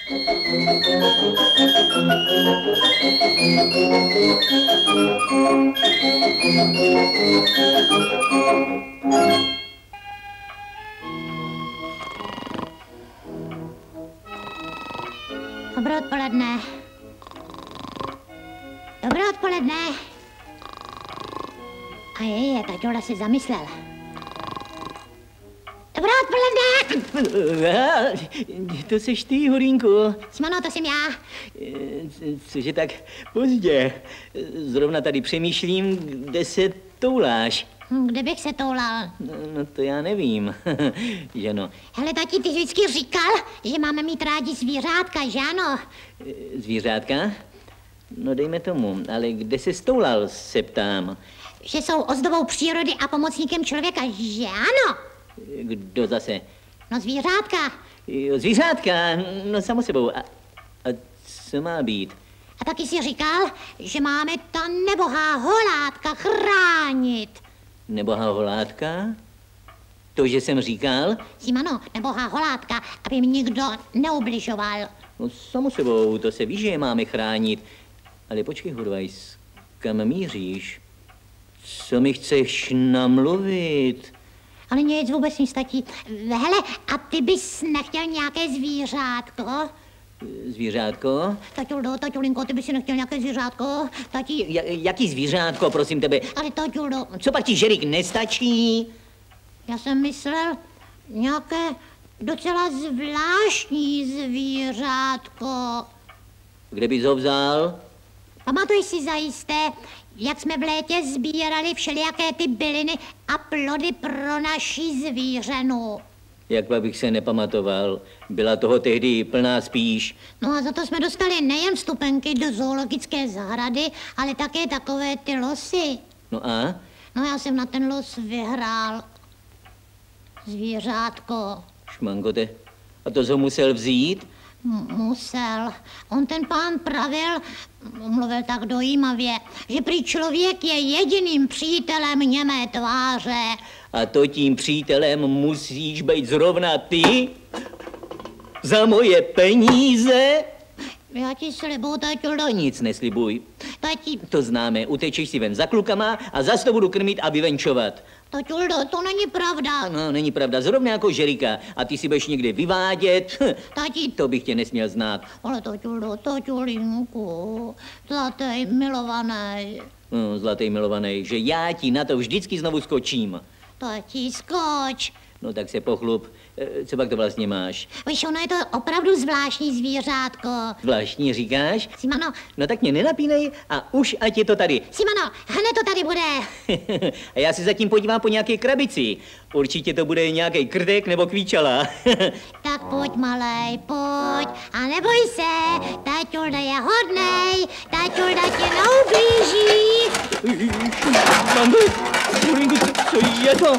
Dobré odpoledne. Dobré odpoledne. A taťola se zamyslel. Dobré odpoledne! To seš ty, Horínko. Simano, to jsem já. Cože tak pozdě? Zrovna tady přemýšlím, kde se touláš. Kde bych se toulal? No to já nevím, že no. Hele, tati, ty vždycky říkal, že máme mít rádi zvířátka, že ano? Zvířátka? No dejme tomu, ale kde se stoulal, se ptám. Že jsou ozdobou přírody a pomocníkem člověka, že ano? Kdo zase? No zvířátka. Jo, zvířátka, no samo sebou. A co má být? A taky si říkal, že máme ta nebohá holátka chránit. Nebohá holátka? To, že jsem říkal? Simano, nebohá holátka, aby mi nikdo neubližoval. No samo sebou, to se ví, že je máme chránit. Ale počkej, Hurvajs, kam míříš? Co mi chceš namluvit? Ale nic, vůbec nic, tati. Hele, a ty bys nechtěl nějaké zvířátko? Zvířátko? Taťulinko, ty bys si nechtěl nějaké zvířátko? Tati... Jaký zvířátko, prosím tebe? Ale taťuldo... Co pak ti žerik nestačí? Já jsem myslel nějaké docela zvláštní zvířátko. Kde bys ho vzal? Pamatuješ si zajisté, jak jsme v létě sbírali všelijaké ty byliny a plody pro naši zvířenu? Jak bych se nepamatoval. Byla toho tehdy plná spíš. No a za to jsme dostali nejen vstupenky do zoologické zahrady, ale také takové ty losy. No a? No já jsem na ten los vyhrál. Zvířátko. Šmankote, a to jsi ho musel vzít? Musel. On ten pán pravil, mluvil tak dojímavě, že prý člověk je jediným přítelem němé tváře. A to tím přítelem musíš být zrovna ty? Za moje peníze? Já ti slibuju, taťulo. Nic neslibuj. Tati... To známe, utečeš si ven za klukama a zas to budu krmit a vyvenčovat. Taťuldo, to není pravda. No, není pravda, zrovna jako Žerika. A ty si budeš někde vyvádět. Tati... To bych tě nesměl znát. Ale taťuldo, taťulinku, zlatý milovaný. No, zlatý milovaný, že já ti na to vždycky znovu skočím. Tati, skoč. No tak se pochlup. Co pak to vlastně máš? Víš, ono je to opravdu zvláštní zvířátko. Zvláštní říkáš? Simano. No tak mě nenapínej a už ať je to tady. Simano, hned to tady bude. A já se zatím podívám po nějaké krabici. Určitě to bude nějaký krtek nebo kvíčala. Tak pojď, malej, pojď. A neboj se, taťulda je hodnej, taťulda tě neublíží. Mambo, Hurinko, co je to?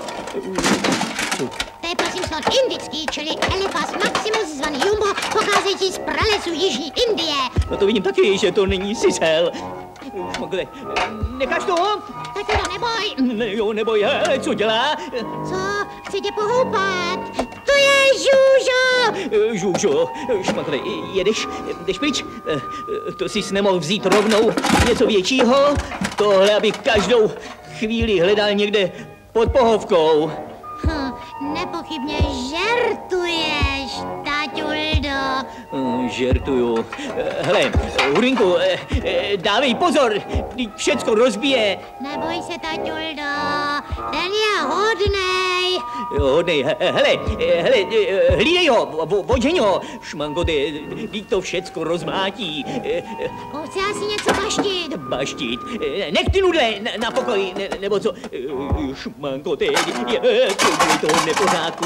To je prosím snad indický, čili Elephas maximus zvaný Jumbo, pocházející z pralesu Jižní Indie. No to vidím taky, že to není sisel. Šmakle, necháš to? Taťuldo, neboj. Ne, jo, neboj, ale co dělá? Co? Chci tě pohoupat. To je Žužo. Žužo, Šmakle, jdeš pryč? To jsi nemohl vzít rovnou něco většího? Tohle, abych každou chvíli hledal někde pod pohovkou. Nepochybně žertuješ, taťuldo. Žertuju. Hele, Hurinko, dávej pozor, teď všecko rozbije. Neboj se, taťuldo, ten je hodnej. Hodnej, hele, hlídej ho, odžeň ho, Šmanko, teď to všecko rozmátí. Chce asi něco baštit. Baštit? Nech ty nudle na pokoji, nebo co? Šmanko, to je toho nepořádku.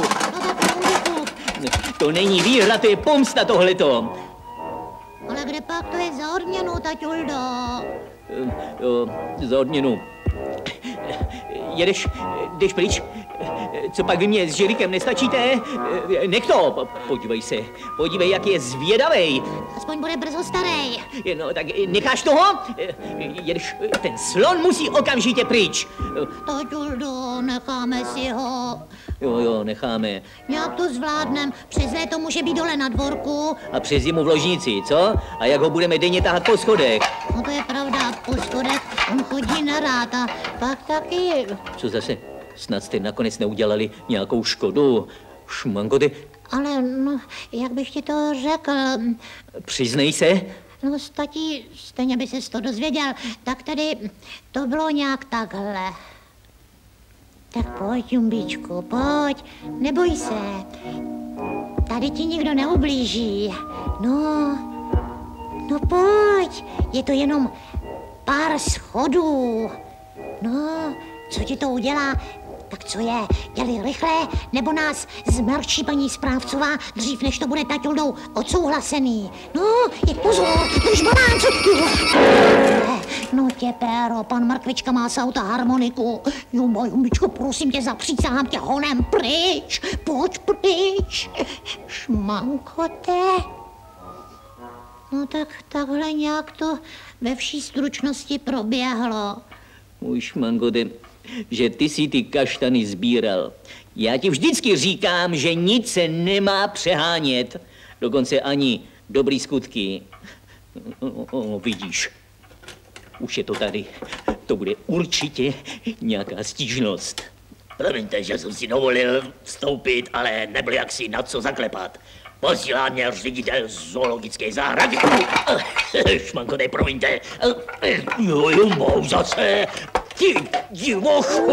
To není výhra, to je pomsta tohleto. Ale kde pak to je za odměnu, taťuldo? Za odměnu. Jdeš pryč, Co pak vy mě s Žilikem nestačíte? Nech to, podívej, jak je zvědavej. Aspoň bude brzo starý. No, tak necháš toho? Jedeš, ten slon musí okamžitě pryč. Taťuldo, necháme si ho. Jo, necháme. Nějak to zvládnem, přes léto může být dole na dvorku. A přes zimu v ložnici, co? A jak ho budeme denně tahat po schodech? No to je pravda, po schodech on chodí nerád a pak taky. Co zase? Snad jste nakonec neudělali nějakou škodu. Šmangoty. Ale no, jak bych ti to řekl? Přiznej se. No, statí, stejně by ses to dozvěděl, tak tady to bylo nějak takhle. Tak pojď, Jumbíčku, pojď, neboj se. Tady ti nikdo neublíží. No pojď, je to jenom pár schodů. No, co ti to udělá? Tak co je, dělej rychle, nebo nás zmrčí paní správcová dřív, než to bude taťuldou odsouhlasený. No, je pozor, drž baláncu. No tě, Péro, pan Mrkvička má z auta harmoniku. Jumbičko, prosím tě, zapřísahám tě honem pryč, pojď pryč. Šmankote. No tak takhle nějak to ve vší stručnosti proběhlo. Můj Šmangote, že ty si ty kaštany sbíral. Já ti vždycky říkám, že nic se nemá přehánět. Dokonce ani dobrý skutky. Vidíš, už je to tady. To bude určitě nějaká stížnost. Promiňte, že jsem si dovolil vstoupit, ale nebyl jaksi na co zaklepat. Posílá mě ředitel zoologické zahrady. Šmankote, promiňte. Jo, zase. Ty divochu!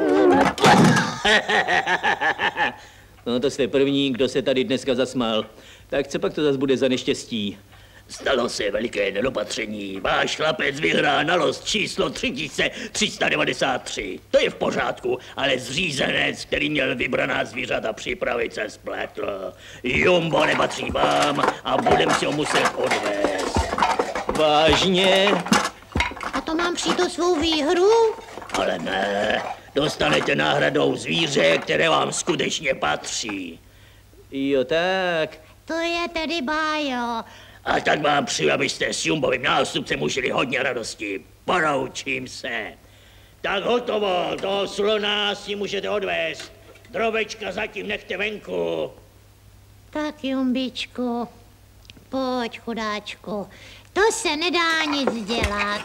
No to jste první, kdo se tady dneska zasmál. Tak co pak to zase bude za neštěstí? Stalo se veliké nedopatření. Váš chlapec vyhrál na los číslo 3393. To je v pořádku, ale zřízenec, který měl vybraná zvířata připravit, se spletl. Jumbo nepatří vám a budem si ho muset odvést. Vážně? A to mám přijít o svou výhru? Ale ne, dostanete náhradou zvíře, které vám skutečně patří. Jo, tak. To je tedy bájo. A tak vám přeju, abyste s Jumbovým nástupcem užili hodně radosti. Poroučím se. Tak hotovo, toho slona si můžete odvést. Drobečka zatím nechte venku. Tak, Jumbičku, pojď, chudáčku. To se nedá nic dělat.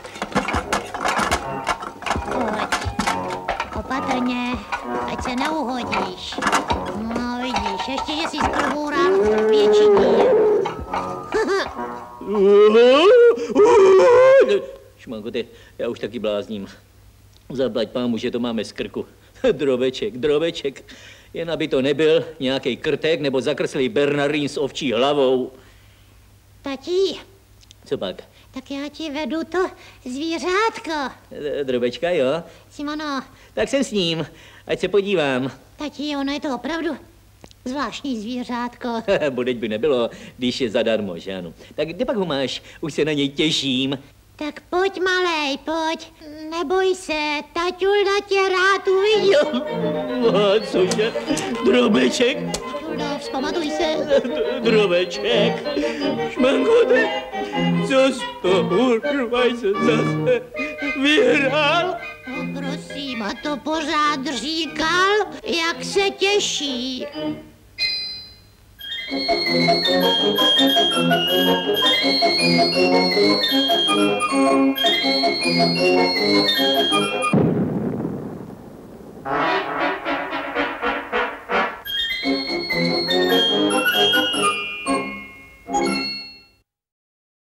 Pojď, opatrně, ať se neuhodíš. No vidíš, ještě, že jsi zprvůral větší díl. Šmankote, já už taky blázním. Zaplať pámu, že to máme z krku. Drobeček. Jen aby to nebyl nějaký krtek nebo zakrslý Bernardín s ovčí hlavou. Tati. Co pak? Tak já ti vedu to zvířátko. Drobečka, jo? Simono. Tak jsem s ním, ať se podívám. Tati, ono je to opravdu zvláštní zvířátko. Bodeď by nebylo, když je zadarmo, že ano. Tak kde pak ho máš? Už se na něj těším. Tak pojď, malej, pojď. Neboj se, taťulda tě rád uvidí. Cože? Drobeček? Taťuldo, vzpamatuj se. Drobeček? Šmankote? Co z toho se zase vyhrál? No prosím, a to pořád říkal, jak se těší.